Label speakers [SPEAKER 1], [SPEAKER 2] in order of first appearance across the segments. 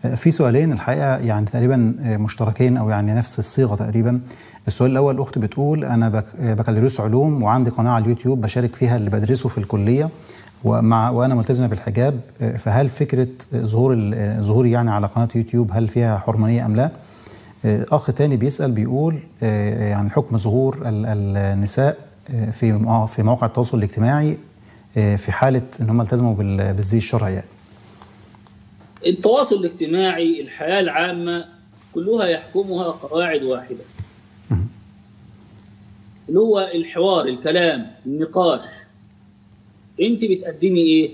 [SPEAKER 1] في سؤالين الحقيقة يعني تقريبا مشتركين أو يعني نفس الصيغة تقريبا. السؤال الأول، الأخت بتقول أنا بكالوريوس علوم وعندي قناة على اليوتيوب بشارك فيها اللي بدرسه في الكلية وأنا ملتزمة بالحجاب، فهل فكرة ظهوري يعني على قناة يوتيوب هل فيها حرمانية أم لا؟ أخ تاني بيسأل بيقول يعني حكم ظهور النساء في مواقع التواصل الاجتماعي في حالة إن هم التزموا بالزي الشرعي يعني.
[SPEAKER 2] التواصل الاجتماعي، الحياة العامة كلها يحكمها قواعد واحدة، اللي هو الحوار، الكلام، النقاش. انت بتقدمي ايه؟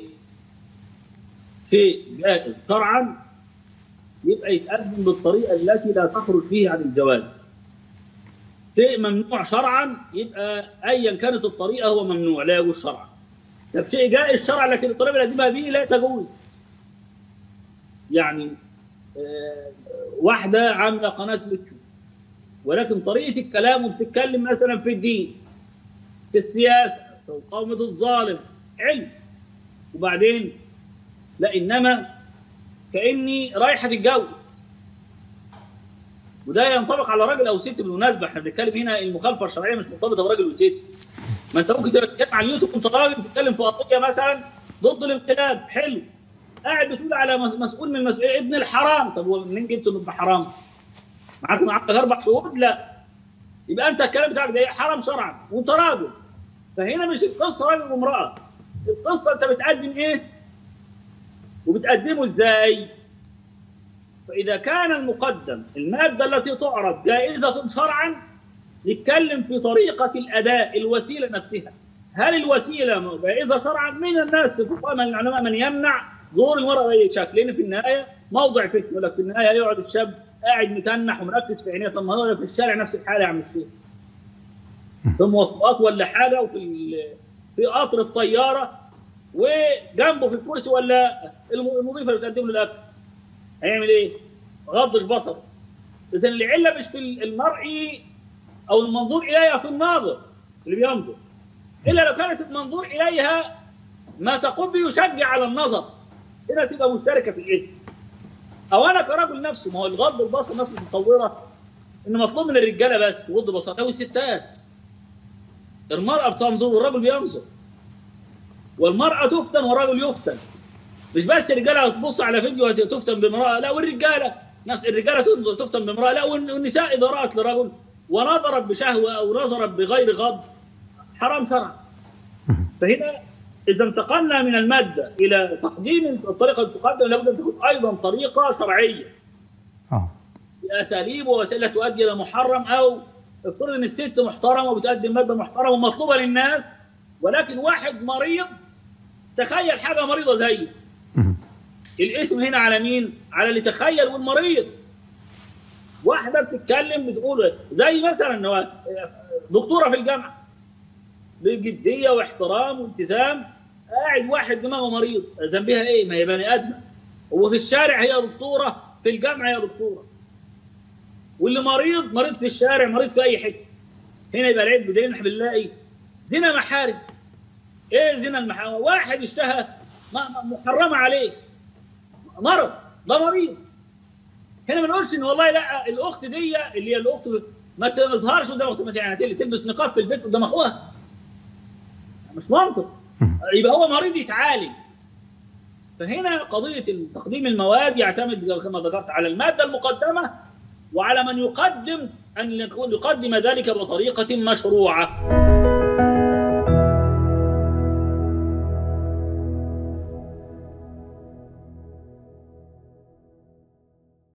[SPEAKER 2] شيء جائز شرعا يبقى يتقدم بالطريقة التي لا تخرج فيه عن الجواز. شيء ممنوع شرعا يبقى ايا كانت الطريقة هو ممنوع لا يجوز شرعا. طب شيء جائز شرعا لكن الطريقة اللي قدمها به لا تجوز. يعني واحدة عاملة قناة يوتيوب ولكن طريقة الكلام وبتتكلم مثلا في الدين، في السياسة، في مقاومة الظالم، علم، وبعدين لا إنما كأني رايحة تتجوز. وده ينطبق على راجل أو ست بالمناسبة، احنا بنتكلم هنا المخالفة الشرعية مش مرتبطة براجل وست. ما أنت ممكن تتكلم على اليوتيوب وأنت راجل بتتكلم في قضية مثلا ضد الانقلاب، حلو، قاعد بتقول على مسؤول من المسؤولين ابن الحرام. طب هو منين جبت ابن حرام؟ معاك 4 شهود؟ لا. يبقى انت الكلام بتاعك ده حرام شرعا وانت راجل. فهنا مش القصه راجل وامراه، القصه انت بتقدم ايه؟ وبتقدمه ازاي؟ فاذا كان المقدم الماده التي تعرض جائزه شرعا نتكلم في طريقه الاداء، الوسيله نفسها. هل الوسيله جائزه شرعا؟ من الناس فقهاء من العلماء من يمنع ظهور المرأة بأي شكل، لأن في النهاية موضع فتنة. يقول لك في النهاية يقعد الشاب قاعد متنح ومركز في عينيه، طب ما هو في الشارع نفس الحالة يا عم الشيخ. في مواصلات ولا حاجة، في قطر، في طيارة، وجنبه في الكرسي ولا المضيفة اللي بتقدم له الأكل، هيعمل إيه؟ غضش بصره. إذا العلة مش في المرئي أو المنظور إليها، في الناظر اللي بينظر. إلا لو كانت المنظور إليها ما تقوم بيشجع على النظر، هنا تبقى مشتركه في الاثم. او انا كرجل نفسه، ما هو الغض البصر الناس متصوره ان مطلوب من الرجاله بس تغض بصرها، او الستات. المراه بتنظر والرجل بينظر، والمراه تفتن والرجل يفتن. مش بس الرجاله تبص على فيديو تفتن بامراه، لا، والرجاله نفس الرجاله تفتن بامراه، لا، والنساء اذا رات لرجل ونظرت بشهوه او نظرت بغير غض حرام شرعا. فهنا إذا انتقلنا من المادة إلى تقديم الطريقة اللي تقدم لابد أن تكون أيضا طريقة شرعية. بأساليب ووسائل تؤدي إلى محرم، أو افترض إن الست محترمة وبتقدم مادة محترمة ومطلوبة للناس، ولكن واحد مريض، تخيل حاجة مريضة زيه. الإثم هنا على مين؟ على اللي تخيل والمريض. واحدة بتتكلم بتقول زي مثلا دكتورة في الجامعة بجدية واحترام والتزام، قاعد واحد دماغه مريض، ذنبها ايه؟ ما هي بني ادمه. هو في الشارع هي دكتوره، في الجامعه هي دكتوره. واللي مريض في الشارع، مريض في اي حته. هنا يبقى العيب بدليل احنا بنلاقي زنا محارم. ايه زنا المحارم؟ واحد اشتهى محرمه عليه، مرض، ده مريض. هنا ما نقولش ان والله لا الاخت دي اللي هي الاخت ما تظهرش قدام اختها، يعني تلبس نقاب في البيت قدام اخوها، مش منطق. يبقى هو مريض يتعالج. فهنا قضية تقديم المواد يعتمد كما ذكرت على المادة المقدمة وعلى من يقدم أن يقدم ذلك بطريقة مشروعة.